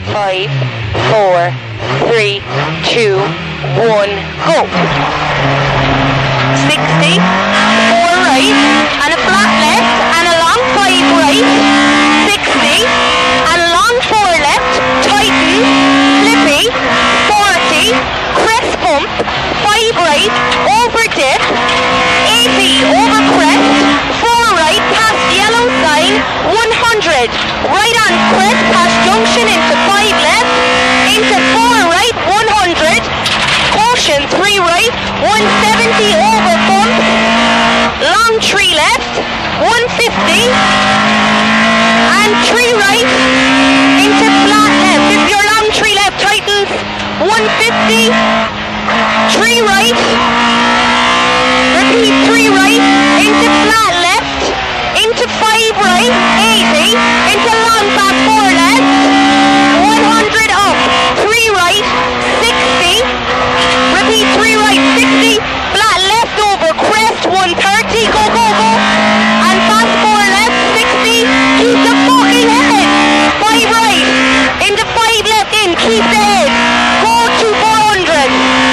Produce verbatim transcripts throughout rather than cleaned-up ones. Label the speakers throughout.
Speaker 1: five, four, three, two, one, go. sixty, four right, and a flat left, and a long five right, sixty, and a long four left, tighten, flippy, forty, crest bump, five right, over dip, eighty, over crest, four right, past yellow sign, one hundred, right on crest, past junction into five left, into four right, one hundred, caution, three right, one seventy, over bump, long three left, one fifty, and three right, into flat left. If your long three left tightens, one fifty, three right, repeat three right, into flat left, into five right, eighty, into long past four left, one hundred up, three right, sixty, repeat three right, sixty, flat left over crest, one thirty, go, go, go, and fast four left, sixty, keep the fucking head, five right, into five left in, keep the head, go to four hundred,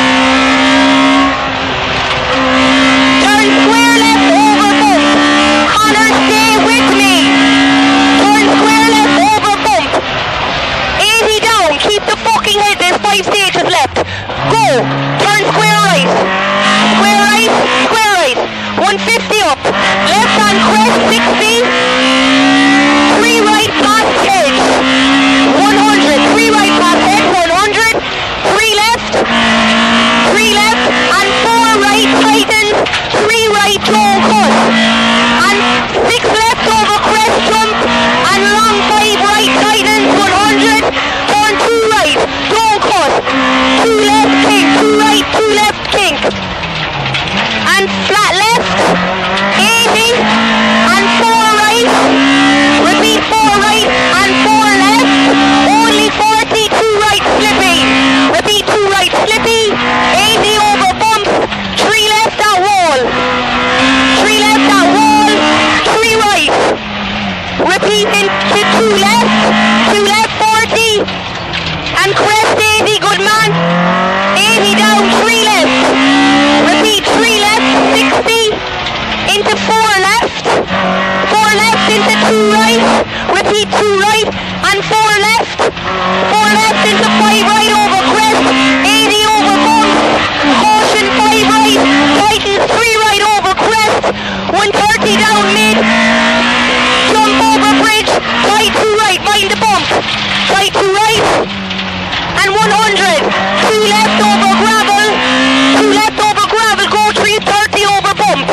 Speaker 1: turn square left over bump, Connor stay with me, turn square left over bump, eighty down, keep the fucking head, there's five stages left, go, turn square right, square right, square right, one fifty up, left on crest, sixty, three right past edge, one hundred, three right past edge, one hundred, three left, three left, and four right tightens, three right don't cut, and six left over crest jump, and long five right tightens, one hundred, turn two right, don't cut, two left kink, two right, two left kink, and flat left, eighty, and four right, repeat four right, and four left, only forty, two right slippy, repeat two right slippy, eighty over bump, three left at wall, three left at wall, three right, repeat into two left, two left forty, and crest eighty, good man, eighty down, three left, repeat three left, sixty, into four left, four left into two right, repeat two right, and four left, four left into five right over crest, eighty over bump, caution five right, tightens three right over crest, one thirty down mid, jump over bridge, tight two right, mind the bump, tight two right, and one hundred, two left over gravel, two left over gravel, go three thirty over bump,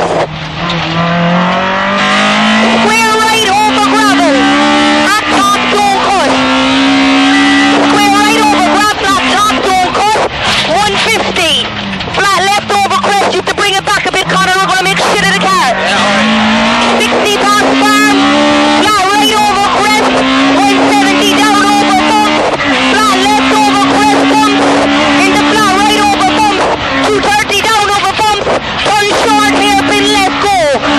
Speaker 1: square right over gravel, at top don't cut, square right over gravel, at top don't cut, one fifty, flat left over crest, you have to bring it back a bit, Connor, we're going to make shit of the car, sixty past farm, flat right over crest, one seventy down over bump, flat left over crest bump, into flat right over bump, two thirty down over bump, turn short hairpin left, go,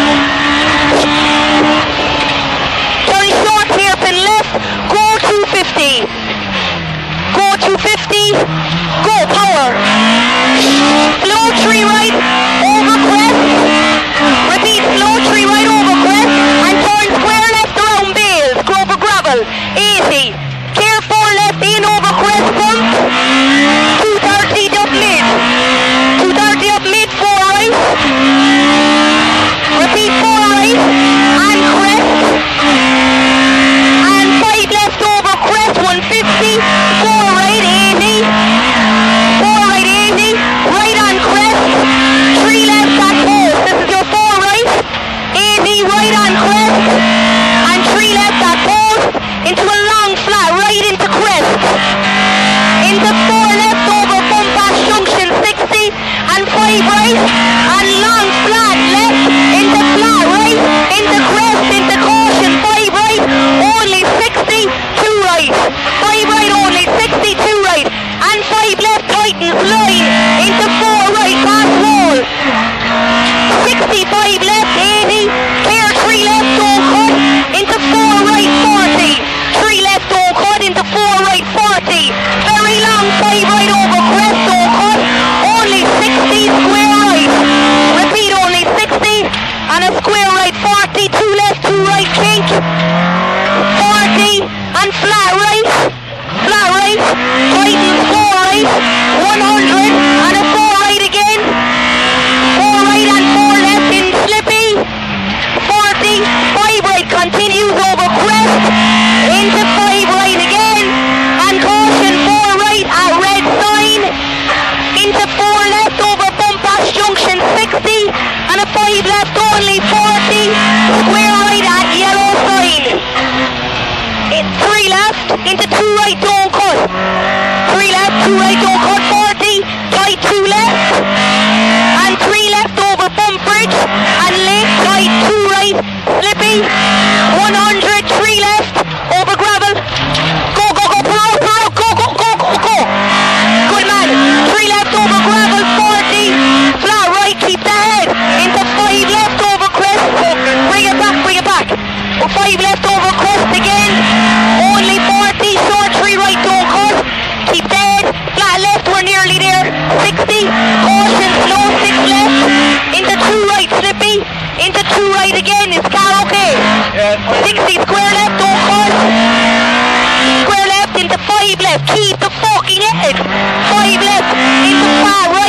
Speaker 1: turn short hairpin left, go two fifty, go two fifty, go power, slow three right, over crest, repeat slow three right over crest, and turn square left around bales, Grover gravel, eighty, care four left in over crest bump, two thirty up mid, two thirty up mid, four right, repeat four right, and crest, and five left over crest, one fifty, four right, eighty, four right, eighty, right on crest, three left at post, this is your four right, eighty, right on crest, and three left at post, into a long flat, right into crest, into four left over bump past junction, sixty, and five right, and long flat left, into flat right, into crest, into caution, five right, only sixty, two right, five right only, sixty, two right, and five left tightens line, into four right, past wall, sixty-five left, eighty, care three left, don't cut, into four right, forty, three left, don't cut, into four right, forty,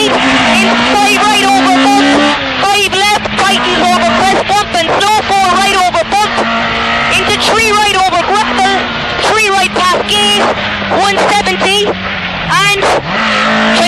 Speaker 1: right, into five right over bump, five left, tightens over crest bump and slow four right over bump, into three right over gravel, three right past gate, one seventy, and